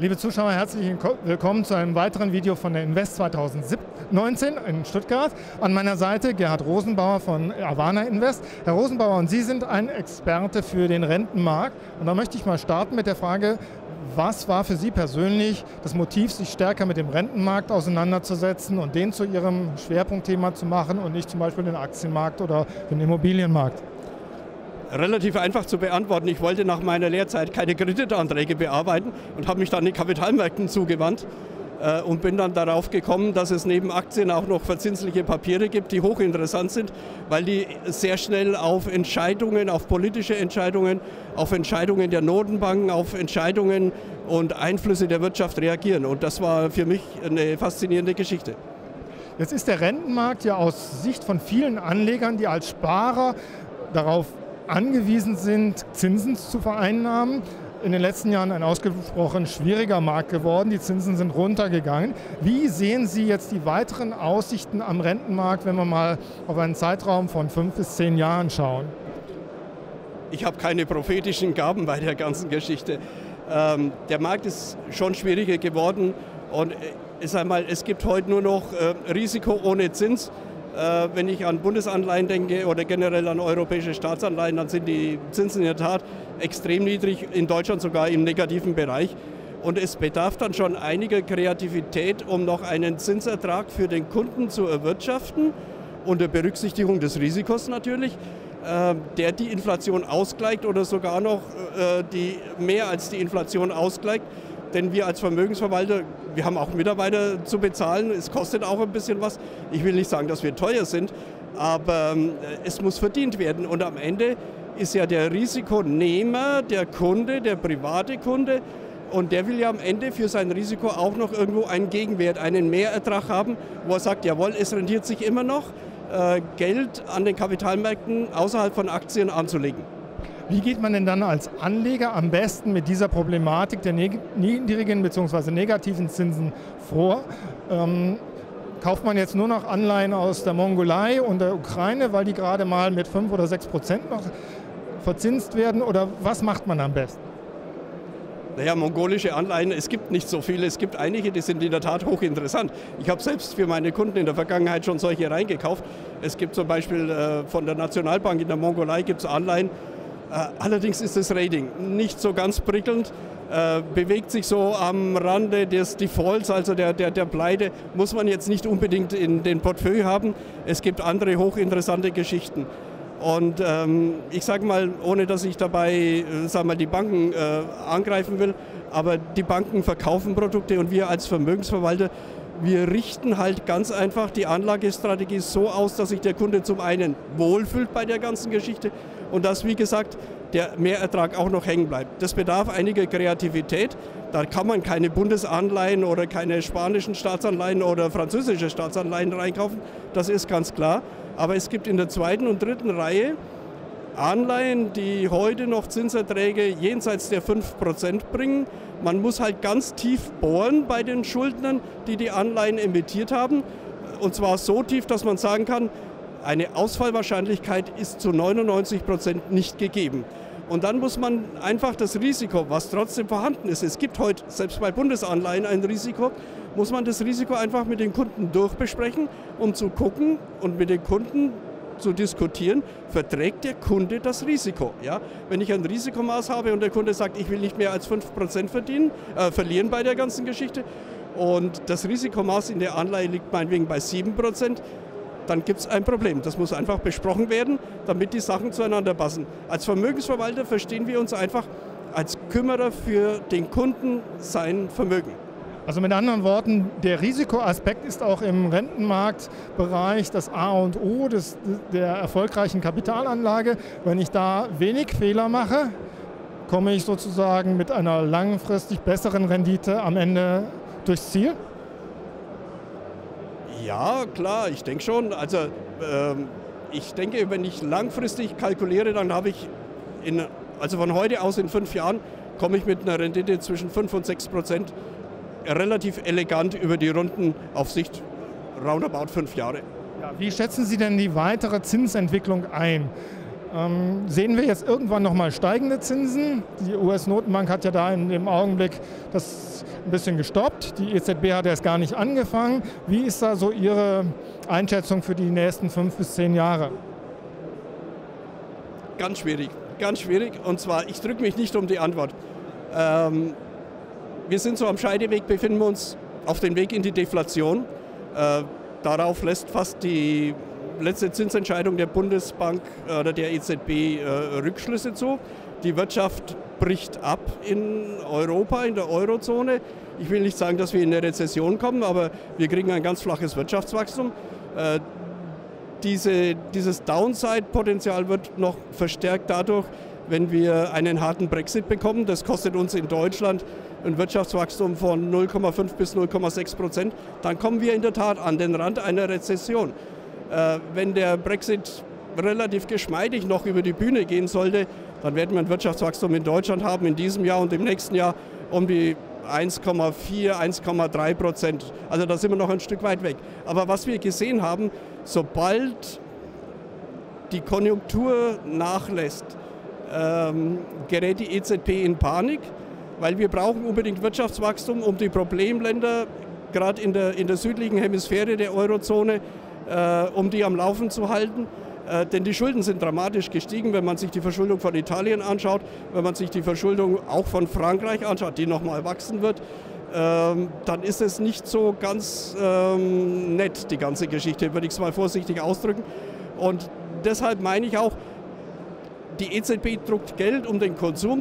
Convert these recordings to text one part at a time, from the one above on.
Liebe Zuschauer, herzlich willkommen zu einem weiteren Video von der Invest 2019 in Stuttgart. An meiner Seite Gerhard Rosenbauer von Avana Invest. Herr Rosenbauer, und Sie sind ein Experte für den Rentenmarkt. Und da möchte ich mal starten mit der Frage, was war für Sie persönlich das Motiv, sich stärker mit dem Rentenmarkt auseinanderzusetzen und den zu Ihrem Schwerpunktthema zu machen und nicht zum Beispiel den Aktienmarkt oder den Immobilienmarkt? Relativ einfach zu beantworten. Ich wollte nach meiner Lehrzeit keine Kreditanträge bearbeiten und habe mich dann den Kapitalmärkten zugewandt und bin dann darauf gekommen, dass es neben Aktien auch noch verzinsliche Papiere gibt, die hochinteressant sind, weil die sehr schnell auf Entscheidungen, auf politische Entscheidungen, auf Entscheidungen der Notenbanken, auf Entscheidungen und Einflüsse der Wirtschaft reagieren. Und das war für mich eine faszinierende Geschichte. Jetzt ist der Rentenmarkt ja aus Sicht von vielen Anlegern, die als Sparer darauf angewiesen sind, Zinsen zu vereinnahmen, in den letzten Jahren ein ausgesprochen schwieriger Markt geworden. Die Zinsen sind runtergegangen. Wie sehen Sie jetzt die weiteren Aussichten am Rentenmarkt, wenn wir mal auf einen Zeitraum von 5 bis 10 Jahren schauen? Ich habe keine prophetischen Gaben bei der ganzen Geschichte. Der Markt ist schon schwieriger geworden und es gibt heute nur noch Risiko ohne Zins. Wenn ich an Bundesanleihen denke oder generell an europäische Staatsanleihen, dann sind die Zinsen in der Tat extrem niedrig, in Deutschland sogar im negativen Bereich. Und es bedarf dann schon einiger Kreativität, um noch einen Zinsertrag für den Kunden zu erwirtschaften, unter Berücksichtigung des Risikos natürlich, der die Inflation ausgleicht oder sogar noch mehr als die Inflation ausgleicht. Denn wir als Vermögensverwalter, wir haben auch Mitarbeiter zu bezahlen, es kostet auch ein bisschen was. Ich will nicht sagen, dass wir teuer sind, aber es muss verdient werden. Und am Ende ist ja der Risikonehmer, der Kunde, der private Kunde, und der will ja am Ende für sein Risiko auch noch irgendwo einen Gegenwert, einen Mehrertrag haben, wo er sagt, jawohl, es rentiert sich immer noch, Geld an den Kapitalmärkten außerhalb von Aktien anzulegen. Wie geht man denn dann als Anleger am besten mit dieser Problematik der niedrigen bzw. negativen Zinsen vor? Kauft man jetzt nur noch Anleihen aus der Mongolei und der Ukraine, weil die gerade mal mit 5 oder 6% noch verzinst werden? Oder was macht man am besten? Naja, mongolische Anleihen, es gibt nicht so viele. Es gibt einige, die sind in der Tat hochinteressant. Ich habe selbst für meine Kunden in der Vergangenheit schon solche reingekauft. Es gibt zum Beispiel von der Nationalbank in der Mongolei gibt's Anleihen. Allerdings ist das Rating nicht so ganz prickelnd, bewegt sich so am Rande des Defaults, also der Pleite, muss man jetzt nicht unbedingt in den Portfolio haben. Es gibt andere hochinteressante Geschichten. Und ich sage mal, ohne dass ich dabei die Banken angreifen will, aber die Banken verkaufen Produkte und wir als Vermögensverwalter, wir richten halt ganz einfach die Anlagestrategie so aus, dass sich der Kunde zum einen wohlfühlt bei der ganzen Geschichte und dass, wie gesagt, der Mehrertrag auch noch hängen bleibt. Das bedarf einiger Kreativität. Da kann man keine Bundesanleihen oder keine spanischen Staatsanleihen oder französische Staatsanleihen reinkaufen. Das ist ganz klar. Aber es gibt in der zweiten und dritten Reihe Anleihen, die heute noch Zinserträge jenseits der 5% bringen. Man muss halt ganz tief bohren bei den Schuldnern, die die Anleihen emittiert haben. Und zwar so tief, dass man sagen kann, eine Ausfallwahrscheinlichkeit ist zu 99% nicht gegeben. Und dann muss man einfach das Risiko, was trotzdem vorhanden ist, es gibt heute selbst bei Bundesanleihen ein Risiko, muss man das Risiko einfach mit den Kunden durchbesprechen, um zu gucken und mit den Kunden zu diskutieren, verträgt der Kunde das Risiko. Ja? Wenn ich ein Risikomaß habe und der Kunde sagt, ich will nicht mehr als 5% verlieren bei der ganzen Geschichte und das Risikomaß in der Anleihe liegt meinetwegen bei 7%, dann gibt es ein Problem. Das muss einfach besprochen werden, damit die Sachen zueinander passen. Als Vermögensverwalter verstehen wir uns einfach als Kümmerer für den Kunden sein Vermögen. Also mit anderen Worten, der Risikoaspekt ist auch im Rentenmarktbereich das A und O der erfolgreichen Kapitalanlage. Wenn ich da wenig Fehler mache, komme ich sozusagen mit einer langfristig besseren Rendite am Ende durchs Ziel? Ja, klar, ich denke schon. Also ich denke, wenn ich langfristig kalkuliere, dann habe ich, also von heute aus in 5 Jahren, komme ich mit einer Rendite zwischen 5 und 6% relativ elegant über die Runden auf Sicht roundabout 5 Jahre. Ja, wie schätzen Sie denn die weitere Zinsentwicklung ein? Sehen wir jetzt irgendwann nochmal steigende Zinsen? Die US-Notenbank hat ja da in dem Augenblick das ein bisschen gestoppt. Die EZB hat erst gar nicht angefangen. Wie ist da so Ihre Einschätzung für die nächsten 5 bis 10 Jahre? Ganz schwierig, ganz schwierig. Und zwar, ich drücke mich nicht um die Antwort. Wir sind so am Scheideweg, befinden wir uns auf dem Weg in die Deflation. Darauf lässt fast die letzte Zinsentscheidung der Bundesbank oder der EZB Rückschlüsse zu. Die Wirtschaft bricht ab in Europa, in der Eurozone. Ich will nicht sagen, dass wir in eine Rezession kommen, aber wir kriegen ein ganz flaches Wirtschaftswachstum. Dieses Downside-Potenzial wird noch verstärkt dadurch, wenn wir einen harten Brexit bekommen. Das kostet uns in Deutschland ein Wirtschaftswachstum von 0,5 bis 0,6%. Dann kommen wir in der Tat an den Rand einer Rezession. Wenn der Brexit relativ geschmeidig noch über die Bühne gehen sollte, dann werden wir ein Wirtschaftswachstum in Deutschland haben in diesem Jahr und im nächsten Jahr um die 1,4, 1,3%. Also da sind wir noch ein Stück weit weg. Aber was wir gesehen haben, sobald die Konjunktur nachlässt, gerät die EZB in Panik, weil wir brauchen unbedingt Wirtschaftswachstum, um die Problemländer, gerade in der südlichen Hemisphäre der Eurozone, um die am Laufen zu halten. Denn die Schulden sind dramatisch gestiegen, wenn man sich die Verschuldung von Italien anschaut, wenn man sich die Verschuldung auch von Frankreich anschaut, die nochmal wachsen wird, dann ist es nicht so ganz nett, die ganze Geschichte, würde ich es mal vorsichtig ausdrücken. Und deshalb meine ich auch, die EZB druckt Geld, um den Konsum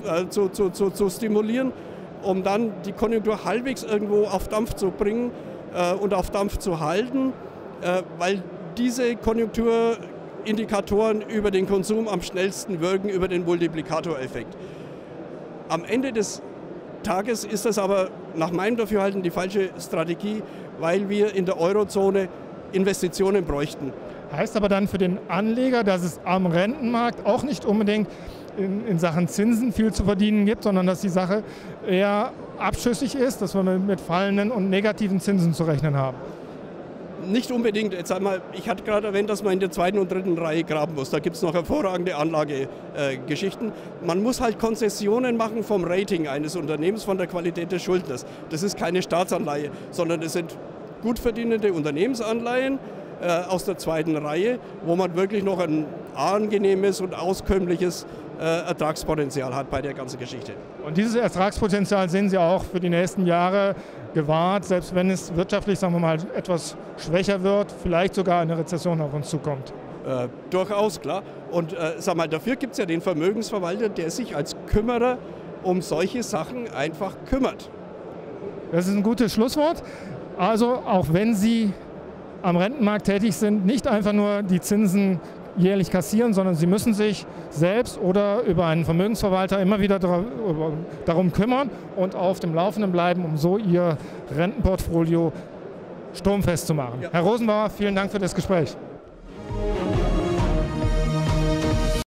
zu stimulieren, um dann die Konjunktur halbwegs irgendwo auf Dampf zu bringen und auf Dampf zu halten, weil diese Konjunkturindikatoren über den Konsum am schnellsten wirken, über den Multiplikatoreffekt. Am Ende des Tages ist das aber nach meinem Dafürhalten die falsche Strategie, weil wir in der Eurozone Investitionen bräuchten. Heißt aber dann für den Anleger, dass es am Rentenmarkt auch nicht unbedingt in Sachen Zinsen viel zu verdienen gibt, sondern dass die Sache eher abschüssig ist, dass wir mit fallenden und negativen Zinsen zu rechnen haben? Nicht unbedingt. Jetzt einmal, ich hatte gerade erwähnt, dass man in der 2. und 3. Reihe graben muss. Da gibt es noch hervorragende Anlagegeschichten. Man muss halt Konzessionen machen vom Rating eines Unternehmens, von der Qualität des Schuldners. Das ist keine Staatsanleihe, sondern es sind gut verdienende Unternehmensanleihen aus der 2. Reihe, wo man wirklich noch ein angenehmes und auskömmliches Ertragspotenzial hat bei der ganzen Geschichte. Und dieses Ertragspotenzial sehen Sie auch für die nächsten Jahre gewahrt, selbst wenn es wirtschaftlich, sagen wir mal, etwas schwächer wird, vielleicht sogar eine Rezession auf uns zukommt? Durchaus, klar. Und sag mal, dafür gibt es ja den Vermögensverwalter, der sich als Kümmerer um solche Sachen einfach kümmert. Das ist ein gutes Schlusswort. Also auch wenn Sie am Rentenmarkt tätig sind, nicht einfach nur die Zinsen jährlich kassieren, sondern Sie müssen sich selbst oder über einen Vermögensverwalter immer wieder darum kümmern und auf dem Laufenden bleiben, um so Ihr Rentenportfolio sturmfest zu machen. Ja. Herr Rosenbauer, vielen Dank für das Gespräch.